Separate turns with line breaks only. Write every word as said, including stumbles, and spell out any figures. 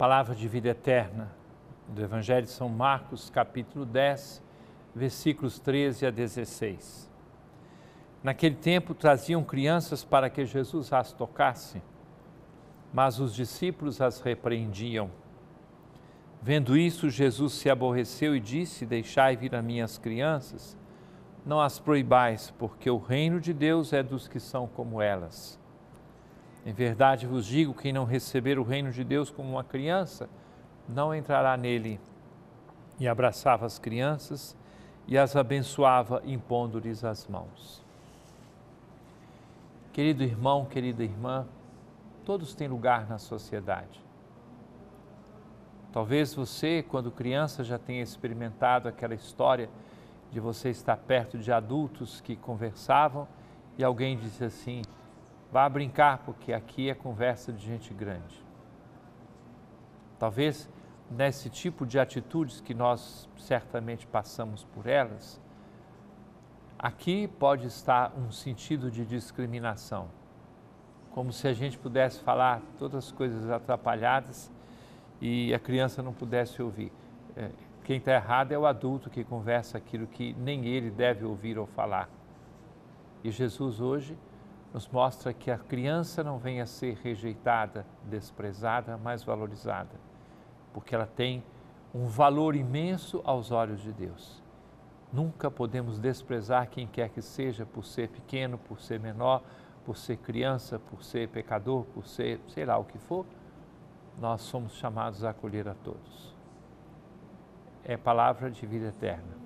Palavra de vida eterna do Evangelho de São Marcos, capítulo dez, versículos treze a dezesseis. Naquele tempo traziam crianças para que Jesus as tocasse, mas os discípulos as repreendiam. Vendo isso, Jesus se aborreceu e disse: Deixai vir a minhas crianças, não as proibais, porque o reino de Deus é dos que são como elas. Em verdade vos digo, quem não receber o reino de Deus como uma criança, não entrará nele. E abraçava as crianças e as abençoava, impondo-lhes as mãos. Querido irmão, querida irmã, todos têm lugar na sociedade. Talvez você, quando criança, já tenha experimentado aquela história de você estar perto de adultos que conversavam e alguém disse assim: vá brincar, porque aqui é conversa de gente grande. Talvez nesse tipo de atitudes que nós certamente passamos por elas, aqui pode estar um sentido de discriminação, como se a gente pudesse falar todas as coisas atrapalhadas e a criança não pudesse ouvir. Quem está errado é o adulto que conversa aquilo que nem ele deve ouvir ou falar. E Jesus hoje nos mostra que a criança não vem a ser rejeitada, desprezada, mas valorizada, porque ela tem um valor imenso aos olhos de Deus. Nunca podemos desprezar quem quer que seja por ser pequeno, por ser menor, por ser criança, por ser pecador, por ser, sei lá o que for. Nós somos chamados a acolher a todos. É palavra de vida eterna.